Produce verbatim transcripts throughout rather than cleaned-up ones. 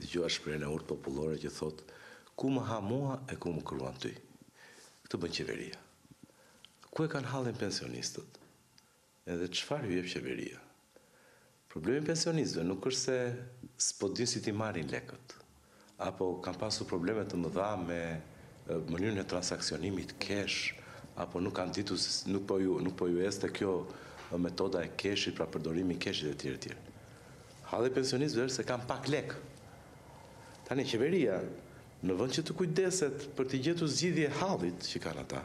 dëgjova shprehjen e urtë popullore që thot ku më ha mua e ku më kruan ty. Këtë bën qeveria. Ku e kanë hallin pensionistët? Edhe çfarë ju jep qeveria? Problemi i pensionistëve nuk është se s'po din si t'i marrin lekët, apo kanë pasur probleme të mëdha me mënyrën e transaksionimit cash, apo nuk kanë ditur, nuk po ju nuk po ju este kjo metoda e cashit, pra përdorimi i cashit e tjerë e tjerë. Halli i pensionistëve është se kanë pak lek. Tani qeveria, në vend që të kujdeset për të gjetur zgjidhje hallit që kanë ata,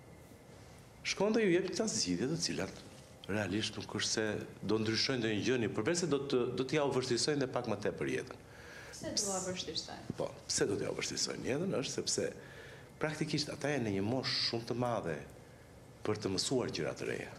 shkon dhe ju jep ca zgjidhje të cilat realisht nuk është se do ndryshojnë ndonjë gjë, përveç se do të do t'ja u vështirësojnë dhe pak më tepër jetën. Pse do ta vështirësojnë? Po, pse do t'ja u vështirësojnë jetën është sepse praktikisht ata janë në një moshë shumë të madhe për të mësuar gjëra të reja.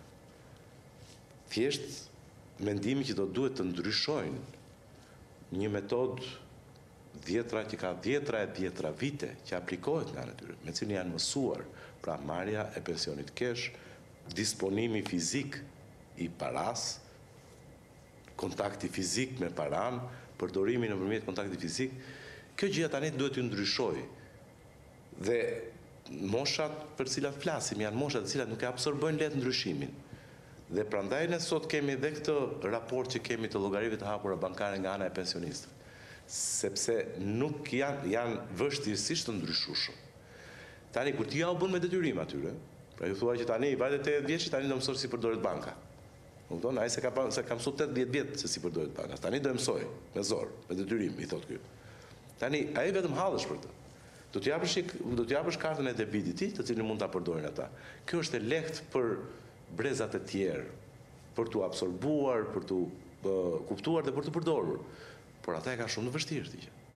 Thjesht mendimi që do duhet të ndryshojnë një metodë dhjetra që ka dhjetra e dhjetra vite që aplikohet nga natyra, me cilin janë mësuar, pra marrja e pensionit kesh, disponimi fizik i paras, kontakti fizik me paran, përdorimi nëpërmjet kontakti fizik, kjo gjë tani duhet të ndryshojë. Dhe moshat për cilat flasim janë moshat të cilat nuk e absorbojnë lehtë ndryshimin. Dhe prandaj ne sot kemi edhe këtë raport që kemi të llogarive të hapura bankare nga ana e pensionistëve, sepse nuk janë janë vështirësisht të ndryshueshëm. Tani kur ti ja u bën me detyrim atyre, pra ju thua që tani i vajte tetëdhjetë vjeç, tani do mësosh si përdoret banka. Kupton? Ai se ka se ka mësuar tetëdhjetë vjet se si përdoret banka. Tani do e mësoj me zor, me detyrim, i thot ky. Tani ai vetëm hallesh për të. Do të japësh do të japësh kartën e debitit, të cilën mund ta përdorin ata. Kjo është e lehtë për brezat e tjerë, për t'u absorbuar, për t'u kuptuar dhe për t'u përdorur. Por ata e kanë shumë të vështirë këtë gjë.